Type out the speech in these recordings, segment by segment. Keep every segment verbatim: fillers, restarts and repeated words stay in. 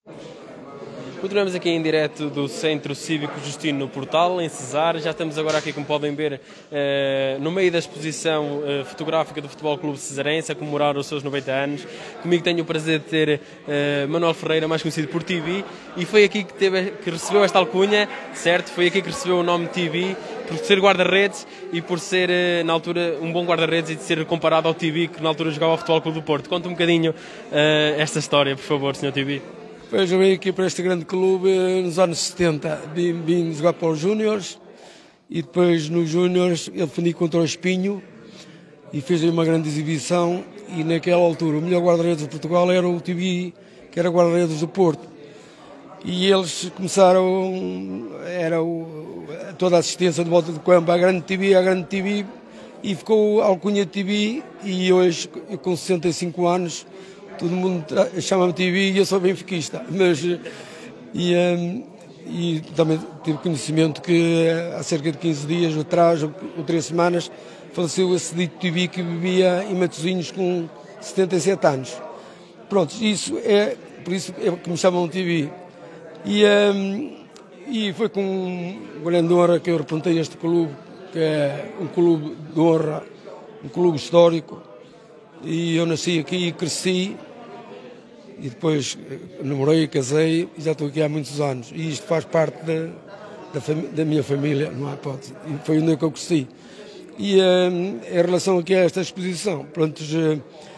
Continuamos aqui em direto do Centro Cívico Justino no Portal, em Cesar. Já estamos agora aqui, como podem ver, eh, no meio da exposição eh, fotográfica do Futebol Clube Cesarense, a comemorar os seus noventa anos. Comigo tenho o prazer de ter eh, Manuel Ferreira, mais conhecido por T V, e foi aqui que, teve, que recebeu esta alcunha, certo? Foi aqui que recebeu o nome T V, por ser guarda-redes e por ser, eh, na altura, um bom guarda-redes e de ser comparado ao T V, que na altura jogava ao Futebol Clube do Porto. Conta um bocadinho eh, esta história, por favor, senhor T V. Pois eu vim aqui para este grande clube nos anos setenta, vim, vim jogar para os Júniores e depois nos Júniores eu defendi contra o Espinho e fiz aí uma grande exibição e naquela altura o melhor guarda-redes de Portugal era o T V, que era guarda-redes do Porto. E eles começaram, era o, toda a assistência de volta do campo, a grande T V, a grande T V, e ficou a alcunha de T V e hoje com sessenta e cinco anos todo mundo chama-me T V e eu sou benfiquista, mas e, um, e também tive conhecimento que há cerca de quinze dias atrás, ou três semanas, faleceu esse dito T V que vivia em Matosinhos com setenta e sete anos. Pronto, isso é por isso é que me chamam T V. E, um, e foi com grande honra que eu representei este clube, que é um clube de honra, um clube histórico, e eu nasci aqui e cresci. E depois namorei, casei e já estou aqui há muitos anos. E isto faz parte da, da, da minha família, não há hipótese. E foi onde eu cresci. E uh, em relação aqui a esta exposição, pronto, uh,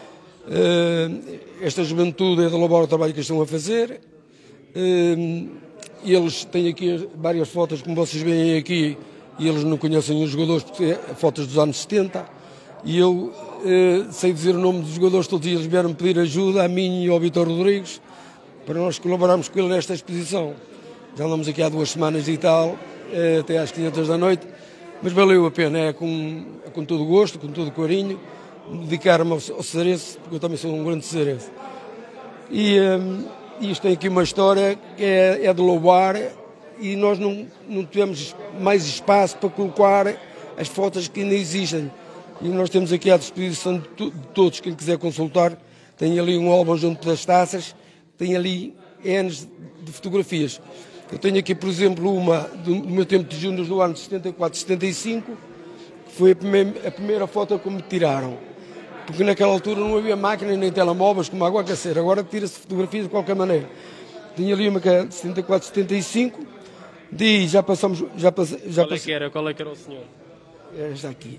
uh, esta juventude é de louvar o trabalho que estão a fazer. Uh, eles têm aqui várias fotos, como vocês veem aqui, e eles não conhecem os jogadores, porque é fotos dos anos setenta. E eu eh, sei dizer o nome dos jogadores, todos eles vieram pedir ajuda a mim e ao Vítor Rodrigues para nós colaborarmos com ele nesta exposição. Já andamos aqui há duas semanas e tal, eh, até às quinhentas da noite, mas valeu a pena, é com, é com todo o gosto, com todo o carinho, dedicar-me ao, ao Cesarense, porque eu também sou um grande cesarense. E eh, isto tem aqui uma história que é, é de louvar e nós não, não tivemos mais espaço para colocar as fotos que ainda existem. E nós temos aqui à disposição de todos, quem quiser consultar, tem ali um álbum junto das taças, tem ali N de fotografias. Eu tenho aqui, por exemplo, uma do meu tempo de júnior do ano setenta e quatro, setenta e cinco, que foi a primeira, a primeira foto que me tiraram. Porque naquela altura não havia máquinas nem telemóveis como agora quer ser, agora tira-se fotografias de qualquer maneira. Tenho ali uma que é de setenta e quatro, setenta e cinco, de já passamos... Já pass, já Qual é que era? Qual é que era o senhor? Esta aqui.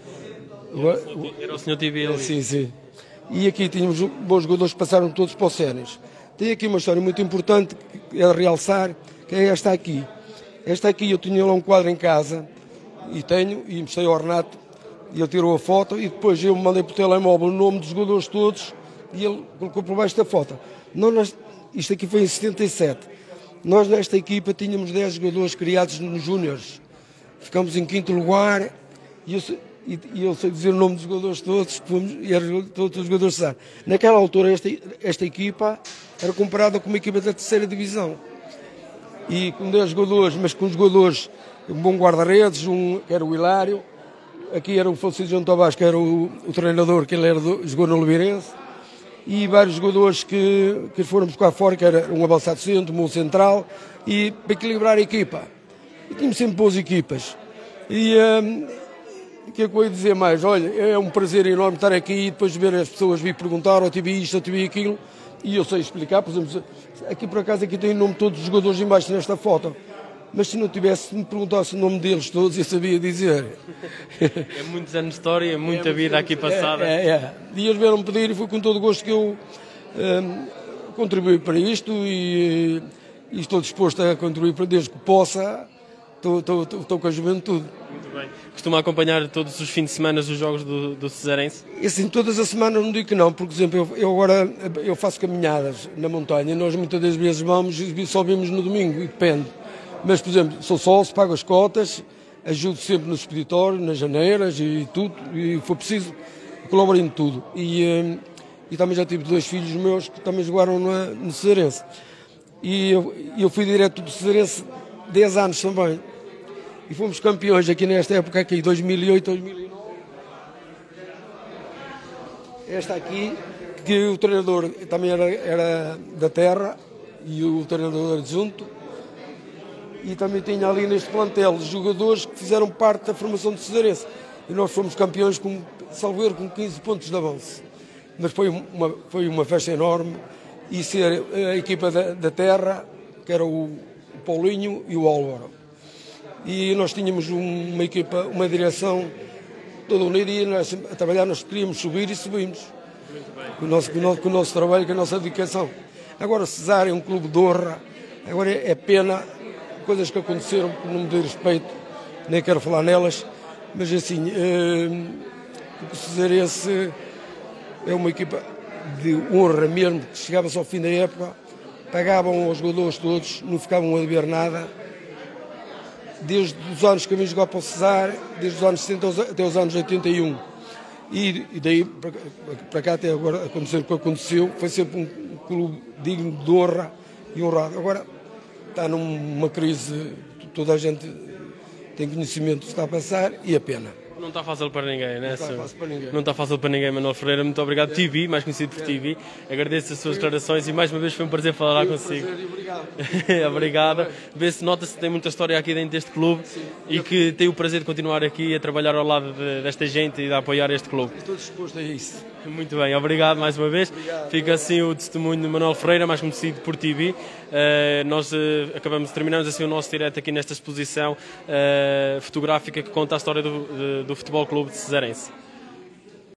Era o senhor T V ali. Sim, sim. E aqui tínhamos bons jogadores que passaram todos para o Sénios. Tem aqui uma história muito importante que é de realçar, que é esta aqui. Esta aqui eu tinha lá um quadro em casa, e tenho, e mostrei ao Renato, e ele tirou a foto, e depois eu mandei para o telemóvel o nome dos jogadores todos, e ele colocou por baixo da foto. Nós, isto aqui foi em setenta e sete. Nós nesta equipa tínhamos dez jogadores criados nos Júniores. Ficamos em quinto lugar, e eu... E eu sei dizer o nome dos jogadores todos, e eram todos os jogadores de Cesar. Naquela altura, esta, esta equipa era comparada com uma equipa da terceira divisão. E com dez jogadores, mas com jogadores, um bom guarda-redes, um, que era o Hilário, aqui era o falecido João Tavares, que era o, o treinador, que ele era do, jogou no Oliveirense, e vários jogadores que, que foram buscar fora, que era um avançado centro, um central, e para equilibrar a equipa. E tínhamos sempre boas equipas. E... Um, O que é que eu ia dizer mais? Olha, é um prazer enorme estar aqui e depois ver as pessoas vir perguntar, ou tive isto, ou tive aquilo, e eu sei explicar. Por exemplo, aqui por acaso aqui tem o nome de todos os jogadores embaixo nesta foto, mas se não tivesse, se me perguntasse o nome deles todos, eu sabia dizer. É muitos anos de história, muita é, vida aqui passada. É, é, é. E eles vieram pedir e foi com todo o gosto que eu um, contribuí para isto e, e estou disposto a contribuir para desde que possa. Estou, estou, estou, estou com a juventude. Muito bem. Costuma acompanhar todos os fins de semana os jogos do, do Cesarense? E assim, todas as semanas não digo que não. Por exemplo, eu, eu agora eu faço caminhadas na montanha. Nós muitas das vezes vamos e só vimos no domingo, e depende. Mas, por exemplo, sou sócio, pago as cotas, ajudo sempre no expeditório, nas janeiras e tudo. E for preciso, colaboro em tudo. E, e também já tive dois filhos meus que também jogaram no, no Cesarense. E eu, eu fui direto do Cesarense dez anos também. E fomos campeões aqui nesta época, aqui, dois mil e oito, dois mil e nove. Esta aqui, que o treinador também era, era da terra, e o treinador adjunto. E também tinha ali neste plantel jogadores que fizeram parte da formação do Cesarense. E nós fomos campeões, com, salvo erro, com quinze pontos de avanço. Mas foi uma, foi uma festa enorme. E ser a equipa da, da terra, que era o, o Paulinho e o Álvaro. E nós tínhamos uma equipa, uma direção toda unida, e nós, a trabalhar nós queríamos subir e subimos. Com o, nosso, com, o nosso, com o nosso trabalho, com a nossa dedicação. Agora o Cesário é um clube de honra. Agora é, é pena coisas que aconteceram, que não me dei respeito, nem quero falar nelas, mas assim, eh, o Cesarense é uma equipa de honra mesmo, que chegava-se ao fim da época, pagavam aos jogadores todos, não ficavam a dever nada, desde os anos que eu vim jogar para o Cesar, desde os anos sessenta até os anos oitenta e um. E, e daí para, para cá até agora acontecer o que aconteceu, foi sempre um clube digno de honra e honrado. Agora está numa crise, toda a gente tem conhecimento do que está a passar, e a pena. Não está fácil para ninguém, né? Não está fácil para ninguém. Não está fácil para ninguém, Manuel Ferreira. Muito obrigado, T V, mais conhecido por T V. Agradeço as suas declarações e mais uma vez foi um prazer falar Foi um consigo. prazer, obrigado. Obrigado. Vê-se, nota-se que tem muita história aqui dentro deste clube. Sim. E que tem o prazer de continuar aqui a trabalhar ao lado de, desta gente e de apoiar este clube. Estou disposto a isso. Muito bem, obrigado mais uma vez. Obrigado. Fica assim o testemunho de Manuel Ferreira, mais conhecido por T V. Uh, nós uh, acabamos, terminamos assim o nosso direto aqui nesta exposição uh, fotográfica que conta a história do, do, do Futebol Clube de Cesarense.